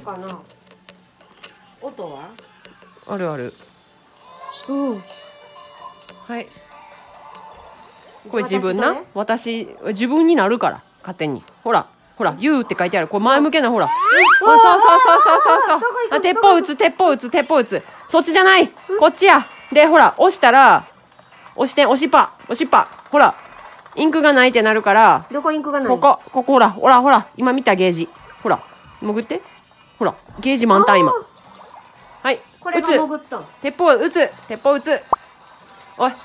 かな。音はあるある。 うん。 はい。これ自分な。私、自分になるから、勝手に。ほら、ほら、言うって書いてある。これ前向けな、ほら。そうそうそうそうそう。あ、鉄砲撃つ、鉄砲撃つ、鉄砲撃つ。そっちじゃない。こっちや。で、ほら、押したら、押して、押しっぱ、押しっぱ。ほら、インクがないってなるから、 どこインクがない？ ここ、ほら、ほら、ほら、今見たゲージ。ほら、潜って。ほら、ゲージ満タン今。はい、 これが潜った。 鉄砲撃つ、鉄砲撃つ。おい。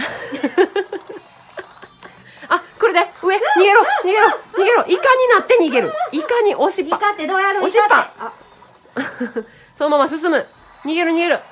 あ、来るで、上、逃げろ、逃げろ、逃げろ。イカになって逃げる。イカに押しっぱ。 イカってどうやる？ 押しっぱ。そのまま進む。逃げる、逃げる。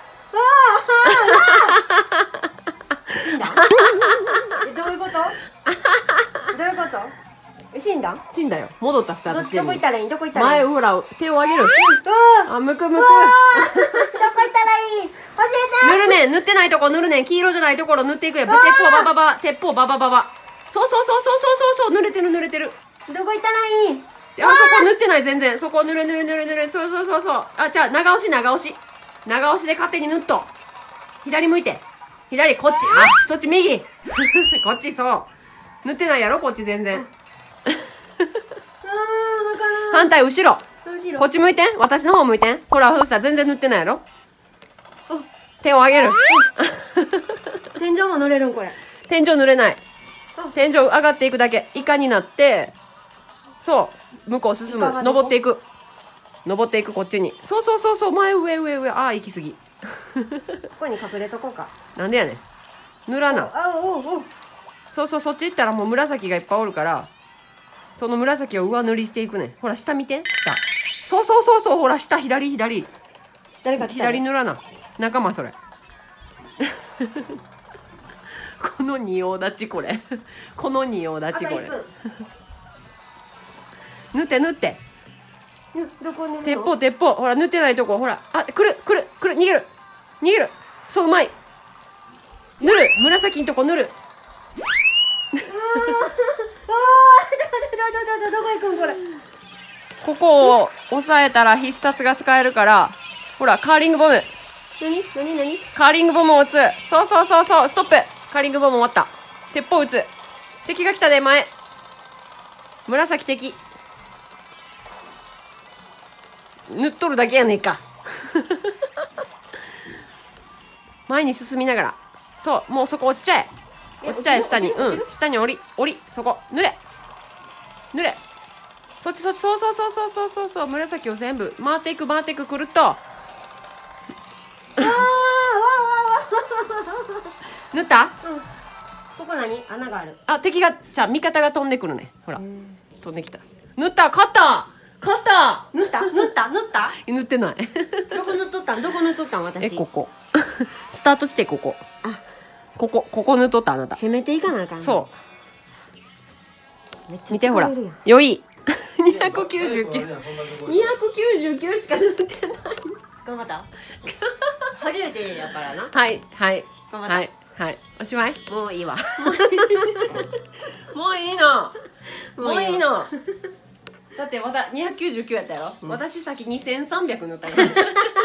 どういうこと？どういうこと？死んだ？ 死んだよ。戻ったスタート地点に。 どこ行ったらいい？どこ行ったらいい？ 前、ほら、手を上げる。あ、むくむく。 どこ行ったらいい？教えて。 塗るねん、塗ってないとこ塗るねん。黄色じゃないところ塗っていくよ。鉄砲バババ、鉄砲ババババ。そうそうそうそうそうそう、濡れてる濡れてる。 どこ行ったらいい？ あそこ塗ってない全然。そこ塗る塗る塗る塗る。そうそうそうそう。あ、じゃあ長押し長押し。長押しで勝手に塗っと。左向いて。左、こっち。あ、そっち右。こっち、そう。塗ってないやろこっち全然。反対、後ろ。こっち向いてん。私の方向いてん。ほら、そしたら全然塗ってないやろ。手を上げる。 天井も塗れるんこれ。 天井塗れない。天井上がっていくだけ。イカになって、そう。向こう進む。登っていく。登っていく、こっちに。そうそうそうそう。前、上、上、上。ああ、行き過ぎ。 ここに隠れとこうか。 なんでやねん。塗らな。そうそう、そっち行ったらもう紫がいっぱいおるから、その紫を上塗りしていくねん。ほら、下見て。下。そうそうそうそう。ほら、下、左、左。 誰か左塗らな。仲間それ。この仁王立ちこれ。この仁王立ちこれ。塗って塗って。 どこ塗るの？ 鉄砲鉄砲。ほら塗ってないとこ。ほら。あ、来る来る来る。逃げる逃げる。そう、うまい。塗る。紫のとこ塗る。 どこ行くんこれ？ ここを押さえたら必殺が使えるから。ほら、カーリングボム。 何カーリングボムを撃つ。そうそうそうそう。ストップ。カーリングボム終わった。鉄砲撃つ。敵が来たで、前。紫敵。塗っとるだけやねえか。前に進みながら。そう、もうそこ落ちちゃえ。落ちちゃえ、下に。うん。下に降り。そこ。塗れ。塗れ。そっちそっち。そうそうそうそうそうそうそう。紫を全部。回っていく回っていく。くるっと。塗った？ ここ何？穴がある。 あ、敵が、じゃあ味方が飛んでくるね。ほら。飛んできた。塗った。勝った勝った。 塗った塗ってない。 どこ塗っとったん私。 ここ。スタートしてここ。 あ、 ここ塗っとったあなた。 攻めていかなあかん。 そう。見てほら。良い。299しか塗ってない。 頑張った。初めてやからな。 はいはい頑張った。 はいはい。おしまい。 もういいわ。 もういいの。もういいの。だって299やったやろ。私先2300塗ったよ。